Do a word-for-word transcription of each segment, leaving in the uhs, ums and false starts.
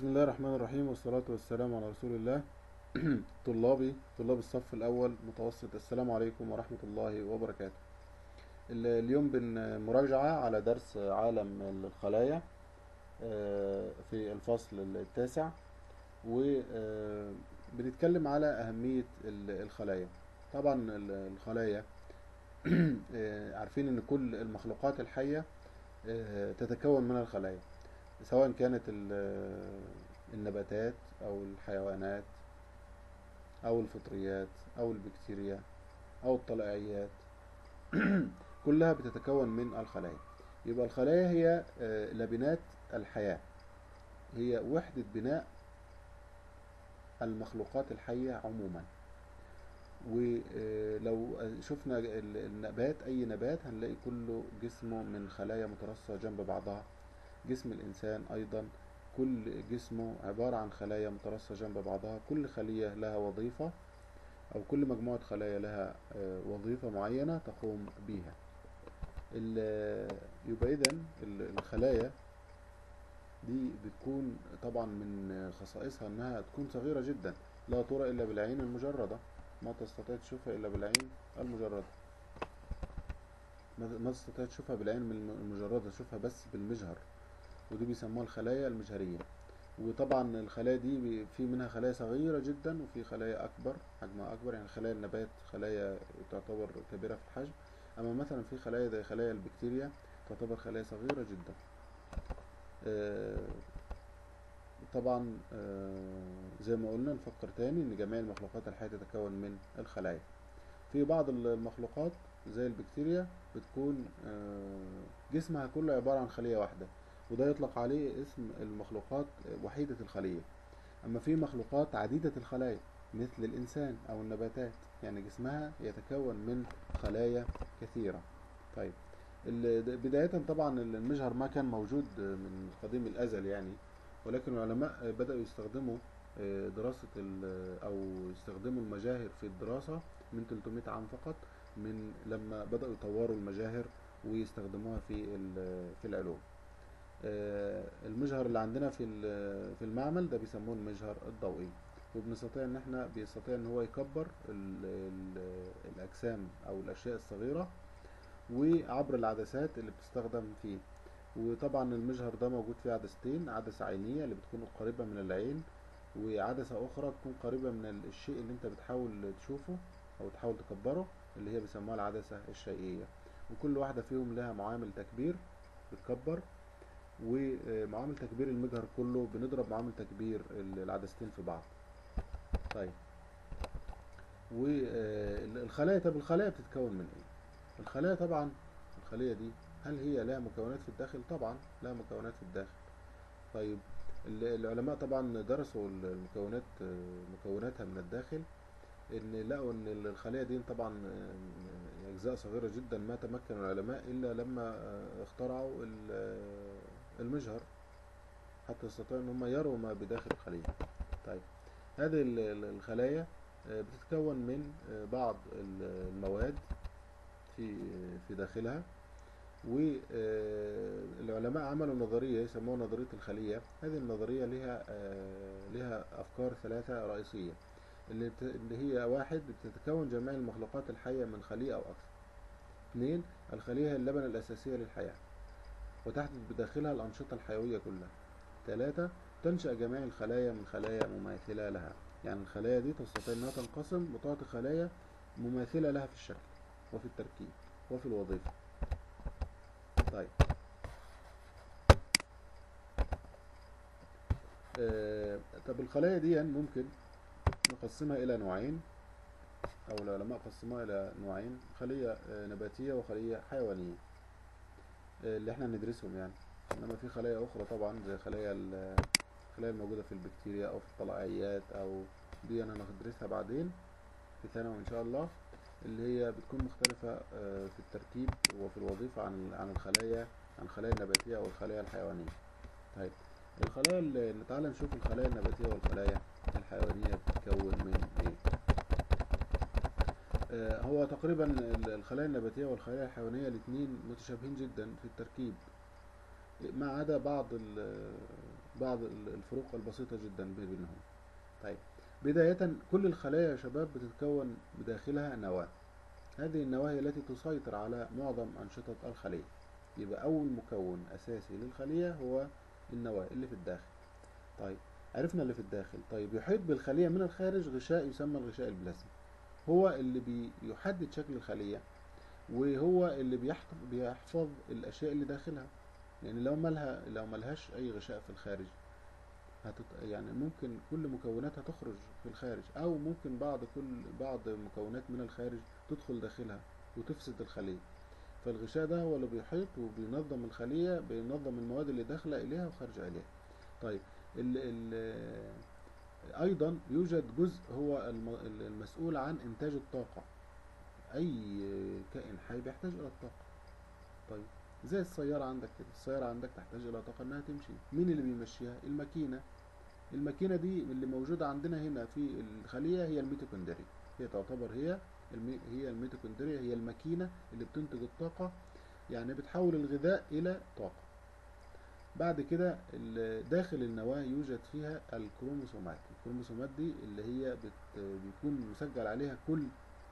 بسم الله الرحمن الرحيم، والصلاة والسلام على رسول الله. طلابي طلاب الصف الأول متوسط، السلام عليكم ورحمة الله وبركاته. ال- اليوم بن مراجعة على درس عالم الخلايا آه، في الفصل التاسع، وبنتكلم على أهمية ال- الخلايا. طبعا ال- الخلايا آه، عارفين إن كل المخلوقات الحية آه، تتكون من الخلايا، سواء كانت ال- النباتات أو الحيوانات أو الفطريات أو البكتيريا أو الطلائعيات. كلها بتتكون من الخلايا. يبقى الخلايا هي آه، لبنات الحياة، هي وحدة بناء المخلوقات الحية عموما. ولو شفنا ال- النبات، أي نبات هنلاقي كله جسمه من خلايا مترصة جنب بعضها. جسم الإنسان أيضا كل جسمه عبارة عن خلايا مترصة جنب بعضها، كل خلية لها وظيفة، أو كل مجموعة خلايا لها آه، وظيفة معينة تقوم بيها. ال- يبقى إذن ال- الخلايا دي بتكون طبعا من خصائصها إنها تكون صغيرة جدا، لا ترى إلا بالعين المجردة، ما تستطيع تشوفها إلا بالعين المجردة، ما ما تستطيع تشوفها بالعين الم- المجردة، تشوفها بس بالمجهر، ودي بيسموها الخلايا المجهرية. وطبعا الخلايا دي بي- في منها خلايا صغيرة جدا وفي خلايا أكبر، حجمها أكبر، يعني خلايا النبات خلايا تعتبر كبيرة في الحجم، أما مثلا في خلايا زي خلايا البكتيريا تعتبر خلايا صغيرة جدا. آه، طبعا آه، زي ما قلنا نفكر تاني إن جميع المخلوقات الحية تتكون من الخلايا. في بعض المخلوقات زي البكتيريا بتكون آه، جسمها كله عبارة عن خلية واحدة، وده يطلق عليه اسم المخلوقات وحيدة الخلية. أما في مخلوقات عديدة الخلايا مثل الإنسان أو النباتات، يعني جسمها يتكون من خلايا كثيرة. طيب، ال- بداية طبعا المجهر ما كان موجود من قديم الأزل يعني، ولكن العلماء بدأوا يستخدموا آه، دراسة ال- أو يستخدموا المجاهر في الدراسة من ثلاثمائة عام فقط، من لما بدأوا يطوروا المجاهر ويستخدموها في ال- في العلوم. آه، المجهر اللي عندنا في ال- في المعمل ده بيسموه المجهر الضوئي، وبنستطيع ان احنا بيستطيع ان هو يكبر ال ال الاجسام او الاشياء الصغيره وعبر العدسات اللي بتستخدم فيه. وطبعا المجهر ده موجود فيه عدستين، عدسه عينيه اللي بتكون قريبه من العين، وعدسه اخرى تكون قريبه من ال- الشيء اللي انت بتحاول تشوفه او تحاول تكبره، اللي هي بيسموها العدسه الشيئيه. وكل واحده فيهم لها معامل تكبير بتكبر، ومعامل تكبير المجهر كله بنضرب معامل تكبير العدستين في بعض. طيب، والخلايا، طب الخلايا بتتكون من ايه؟ الخلايا طبعا، الخلية دي هل هي لها مكونات في الداخل؟ طبعا لها مكونات في الداخل. طيب، ال- العلماء طبعا درسوا المكونات، مكوناتها من الداخل، ان لقوا ان الخلية دي طبعا اجزاء صغيرة جدا، ما تمكن العلماء الا لما اخترعوا ال- المجهر حتى يستطيعوا ان هم يروا ما بداخل الخلية. طيب، هذه ال- ال- الخلايا آه، بتتكون من آه، بعض ال- المواد في في داخلها. والعلماء عملوا نظرية يسموها نظرية الخلية. هذه النظرية لها آه، لها أفكار ثلاثة رئيسية، اللي بت- اللي هي: واحد، بتتكون جميع المخلوقات الحية من خلية أو أكثر. اثنين، الخلية هي اللبنة الأساسية للحياة وتحدث بداخلها الأنشطة الحيوية كلها. ثلاثة، تنشأ جميع الخلايا من خلايا مماثلة لها، يعني الخلايا دي تستطيع أنها تنقسم وتعطي خلايا مماثلة لها في الشكل وفي التركيب وفي الوظيفة. طيب، آه طب الخلايا دي ممكن نقسمها إلى نوعين، أو العلماء قسموها إلى نوعين: خلية آه نباتية وخلية حيوانية، آه اللي احنا ندرسهم يعني. إنما في خلايا أخرى طبعا زي خلايا ال- الخلايا الموجودة في البكتيريا أو في الطلائعيات، أو دي أنا هندرسها بعدين في ثانوي إن شاء الله، اللي هي بتكون مختلفة آه، في التركيب وفي الوظيفة عن عن الخلايا عن الخلايا النباتية أو الخلايا الحيوانية. طيب، الخلايا اللي تعالى نشوف الخلايا النباتية والخلايا الحيوانية بتتكون من إيه. آه، هو تقريبا ال- الخلايا النباتية والخلايا الحيوانية الاتنين متشابهين جدا في التركيب، ما عدا بعض بعض الفروق البسيطة جدا بينهم. طيب، بداية كل الخلايا يا شباب بتتكون بداخلها نواة. هذه النواة هي التي تسيطر على معظم أنشطة الخلية. يبقى أول مكون أساسي للخلية هو النواة اللي في الداخل. طيب، عرفنا اللي في الداخل. طيب، يحيط بالخلية من الخارج غشاء يسمى الغشاء البلازمي، هو اللي بيحدد شكل الخلية، وهو اللي بيحفظ الأشياء اللي داخلها. يعني لو مالها لو ملهاش أي غشاء في الخارج، هتت... يعني ممكن كل مكوناتها تخرج في الخارج، أو ممكن بعض كل بعض مكونات من الخارج تدخل داخلها وتفسد الخلية. فالغشاء ده هو اللي بيحيط وبينظم الخلية، بينظم المواد اللي داخلة إليها وخارجة إليها. طيب، ال ال أيضا يوجد جزء هو المسؤول عن إنتاج الطاقة. أي كائن حي بيحتاج إلى الطاقة. طيب، زي السيارة عندك كده، السيارة عندك تحتاج إلى طاقة إنها تمشي. مين اللي بيمشيها؟ الماكينة. الماكينة دي اللي موجودة عندنا هنا في الخلية هي الميتوكوندريا. هي تعتبر هي المي... هي الميتوكوندريا، هي الماكينة اللي بتنتج الطاقة، يعني بتحول الغذاء إلى طاقة. بعد كده داخل النواة يوجد فيها الكروموسومات. الكروموسومات دي اللي هي بت... بيكون مسجل عليها كل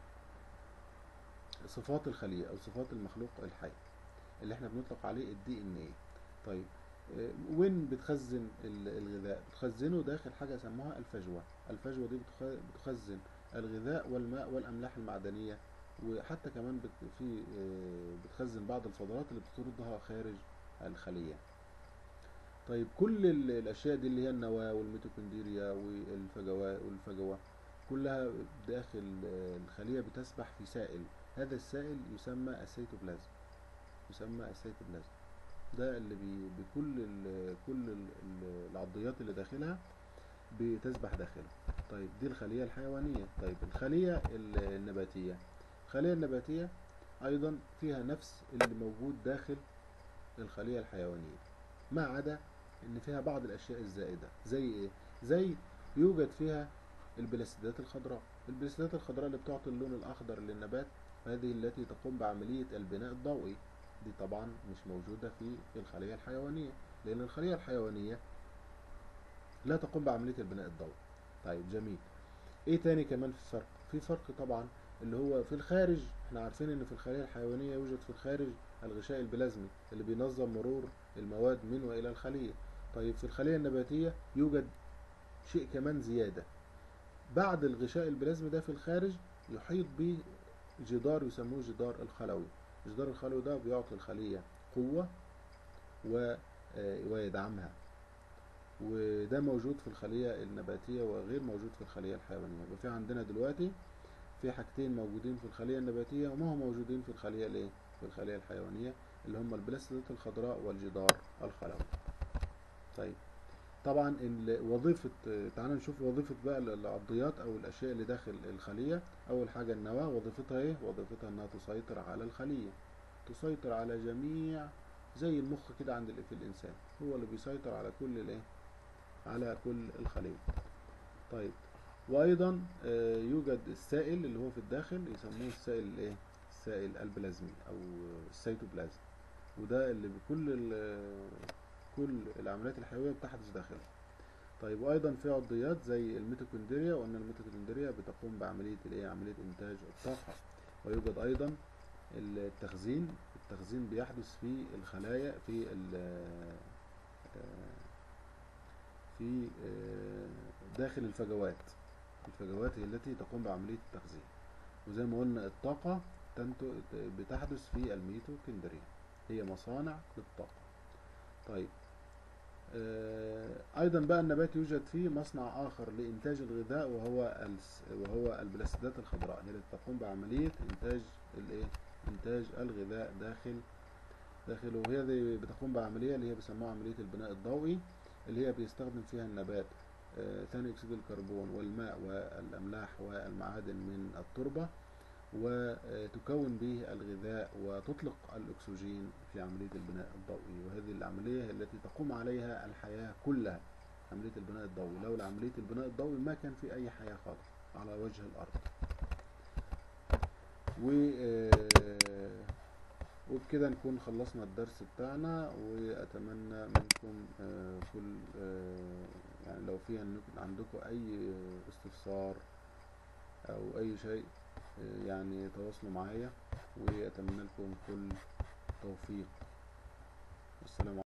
صفات الخلية أو صفات المخلوق الحي، اللي احنا بنطلق عليه الدي ان ايه. طيب، وين بتخزن الغذاء؟ بتخزنه داخل حاجة سموها الفجوة. الفجوة دي بتخزن الغذاء والماء والأملاح المعدنية، وحتى كمان في بتخزن بعض الفضلات اللي بتطردها خارج الخلية. طيب، كل الأشياء دي اللي هي النواة والميتوكوندريا والفجوة والفجوة كلها داخل الخلية بتسبح في سائل. هذا السائل يسمى السيتوبلازم. يسمى السيتوبلازم ده اللي بي بكل ال كل ال العضيات اللي داخلها بتسبح داخله. طيب، دي الخلية الحيوانية. طيب، الخلية النباتية. الخلية النباتية أيضا فيها نفس اللي موجود داخل الخلية الحيوانية، ما عدا إن فيها بعض الأشياء الزائدة. زي إيه؟ زي يوجد فيها البلاستيدات الخضراء. البلاستيدات الخضراء اللي بتعطي اللون الأخضر للنبات، هذه التي تقوم بعملية البناء الضوئي. دي طبعا مش موجودة في الخلية الحيوانية، لأن الخلية الحيوانية لا تقوم بعملية البناء الضوئي. طيب، جميل. ايه تاني كمان في فرق؟ في فرق طبعا اللي هو في الخارج. احنا عارفين ان في الخلية الحيوانية يوجد في الخارج الغشاء البلازمي اللي بينظم مرور المواد من والى الخلية. طيب، في الخلية النباتية يوجد شيء كمان زيادة. بعد الغشاء البلازمي ده في الخارج يحيط به جدار يسموه جدار الخلوي. الجدار الخلوي ده بيعطي الخلية قوة ويدعمها، وده موجود في الخلية النباتية وغير موجود في الخلية الحيوانية. يبقى في عندنا دلوقتي في حاجتين موجودين في الخلية النباتية وما هم موجودين في الخلية الايه؟ في الخلية الحيوانية، اللي هم البلاستيدات الخضراء والجدار الخلوي. طيب، طبعا وظيفة تعالى نشوف وظيفة بقى العضيات او الاشياء اللي داخل الخلية. اول حاجة النواة، وظيفتها ايه؟ وظيفتها انها تسيطر على الخلية، تسيطر على جميع، زي المخ كده عند في الانسان، هو اللي بيسيطر على كل الايه؟ على كل الخلية. طيب، وايضا يوجد السائل اللي هو في الداخل يسموه السائل الايه؟ السائل البلازمي او السيتوبلازم، وده اللي بكل كل العمليات الحيوية بتحدث داخله. طيب، وايضا في عضيات زي الميتوكوندريا، وان الميتوكوندريا بتقوم بعملية الايه؟ عملية انتاج الطاقة. ويوجد ايضا التخزين. التخزين بيحدث في الخلايا في في داخل الفجوات. الفجوات هي التي تقوم بعملية التخزين. وزي ما قلنا الطاقة بتحدث في الميتوكوندريا، هي مصانع للطاقة. طيب، ايضا بقى النبات يوجد فيه مصنع اخر لانتاج الغذاء، وهو وهو البلاستيدات الخضراء، هي التي تقوم بعملية انتاج الايه؟ انتاج الغذاء داخل داخله. وهي دي بتقوم بعملية اللي هي بيسموها عملية البناء الضوئي، اللي هي بيستخدم فيها النبات ثاني اكسيد الكربون والماء والاملاح والمعادن من التربة، وتكون به الغذاء وتطلق الاكسجين في عملية البناء الضوئي. وهذه العملية هي التي تقوم عليها الحياة كلها، عملية البناء الضوئي. لولا عملية البناء الضوئي ما كان في اي حياة خالص على وجه الارض. و وبكده نكون خلصنا الدرس بتاعنا، وأتمنى منكم آه، كل آه، يعني لو في عندكم عندكم أي استفسار أو أي شيء آه، يعني تواصلوا معايا، وأتمنى لكم كل توفيق. والسلام عليكم.